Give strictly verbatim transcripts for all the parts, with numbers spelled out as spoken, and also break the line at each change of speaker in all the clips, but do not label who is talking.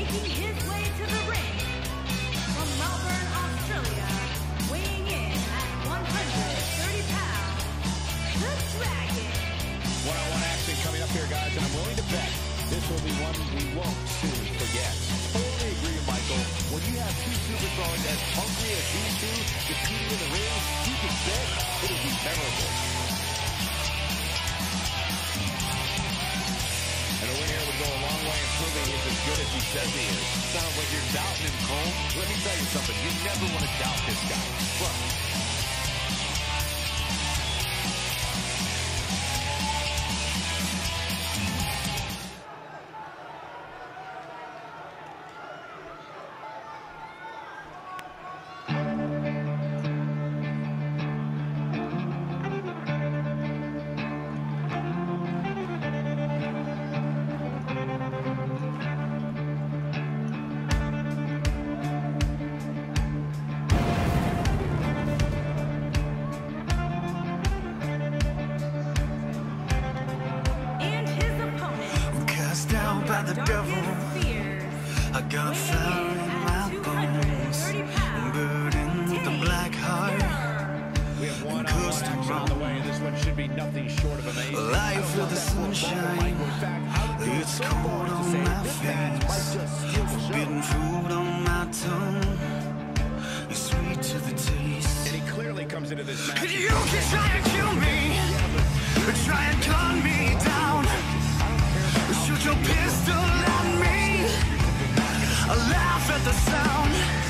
Making his way to the ring from Melbourne, Australia, weighing in at one hundred thirty pounds, the Dragon.
One-on-one action coming up here, guys, and I'm willing to bet this will be one we won't soon forget.
Totally agree, Michael. When you have two superstars as hungry as these two competing in the ring, you can bet it'll be memorable.
And a win here would go a long way in proving he's as good as he says he is.
Sounds like you're doubting him, Cole. Let me tell you something. You never want to doubt this guy. Look.
By the devil, I got fire in my bones, burdened with a black heart.
We have one on on the way, and this one should be nothing short of amazing.
Life with the sunshine, it's cold on my face, forbidden fruit on my tongue, it's sweet to the taste.
And he clearly comes into this match.
You can try and kill me, try and gun me down, shoot your pistol at me, I laugh at the sound.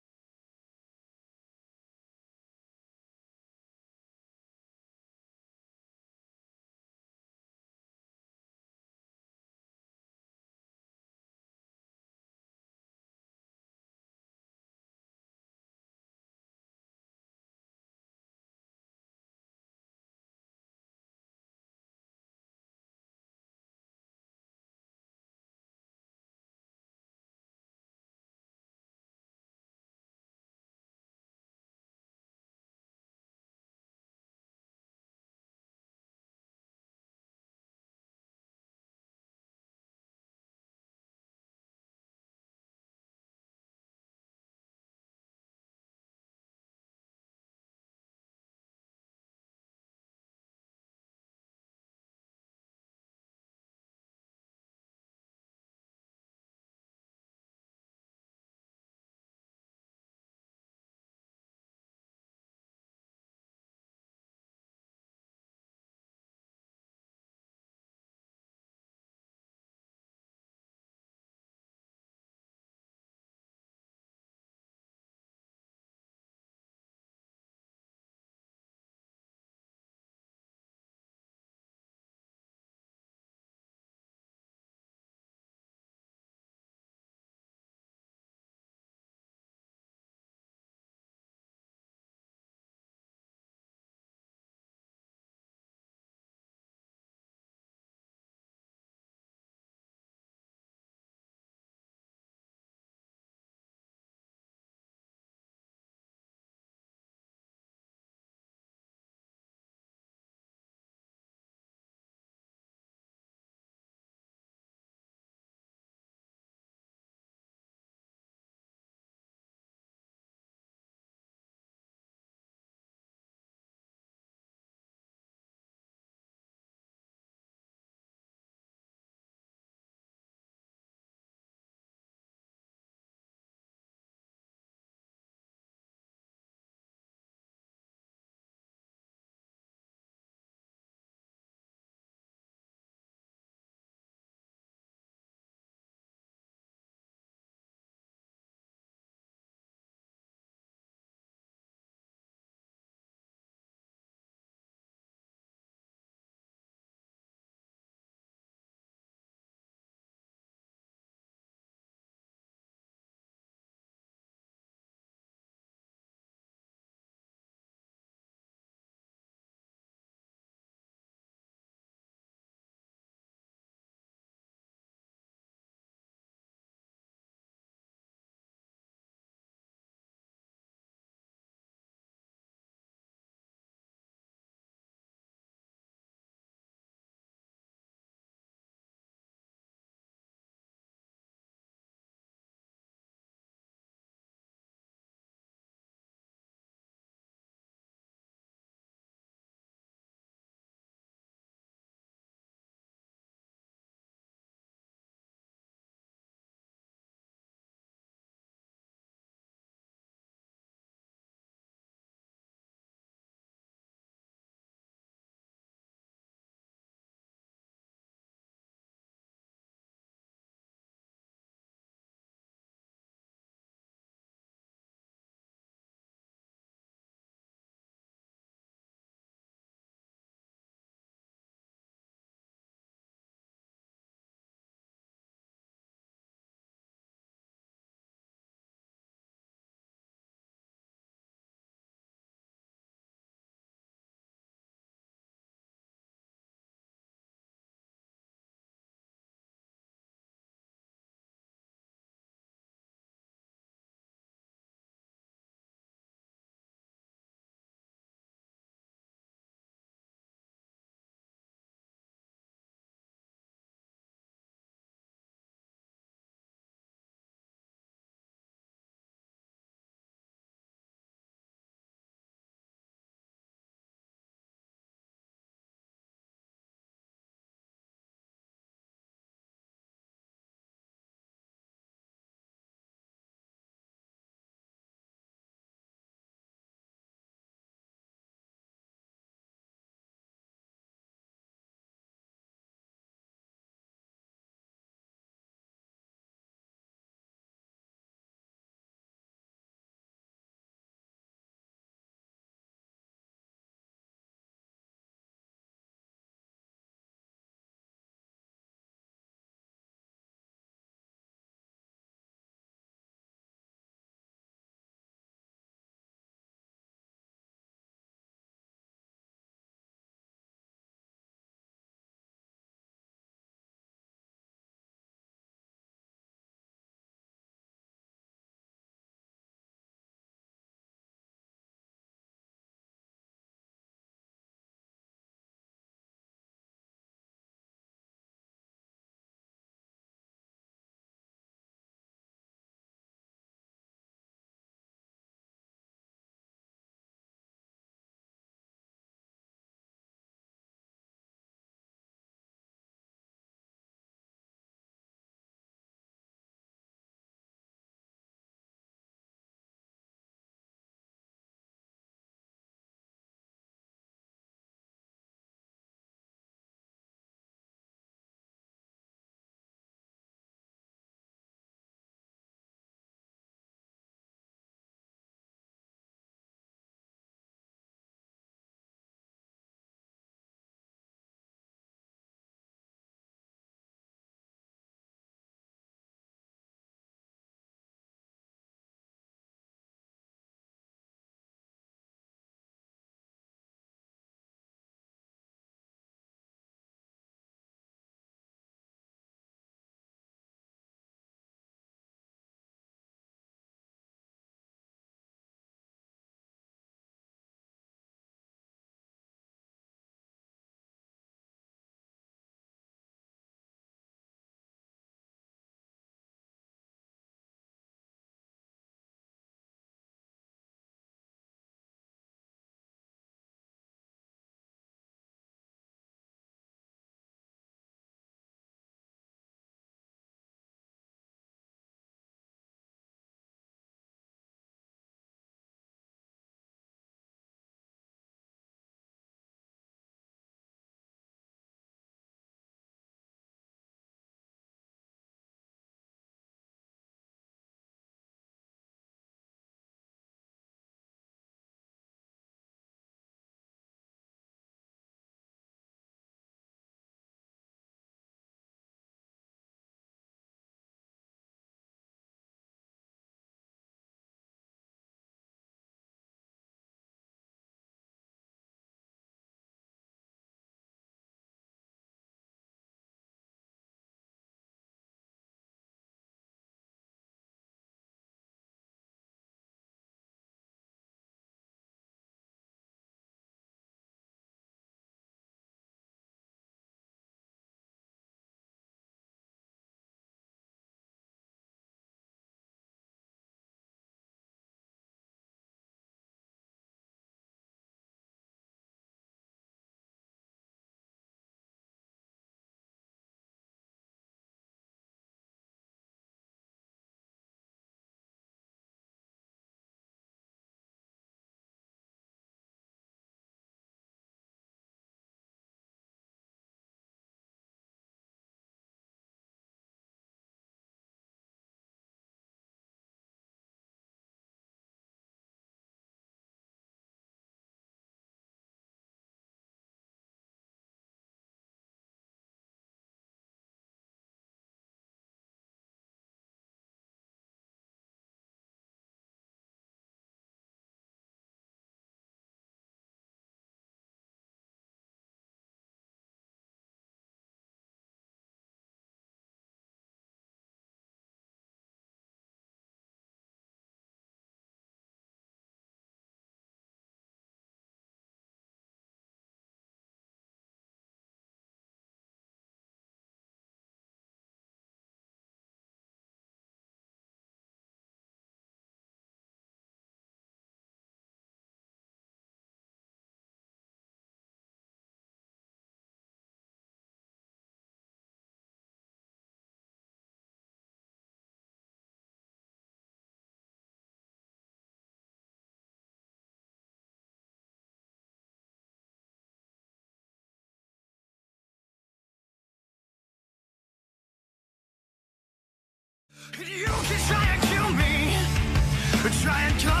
You can try and kill me, try and cut